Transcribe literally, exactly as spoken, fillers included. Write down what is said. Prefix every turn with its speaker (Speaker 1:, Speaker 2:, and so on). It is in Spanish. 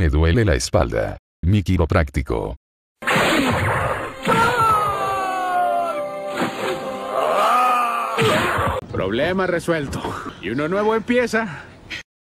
Speaker 1: Me duele la espalda. Mi quiropráctico.
Speaker 2: Problema resuelto. Y uno nuevo empieza.